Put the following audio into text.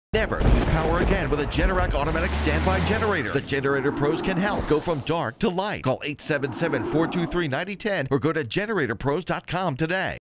Never lose power again with a Generac automatic standby generator. The Generator Pros can help. Go from dark to light. Call 877-423-9010 or go to generatorpros.com today.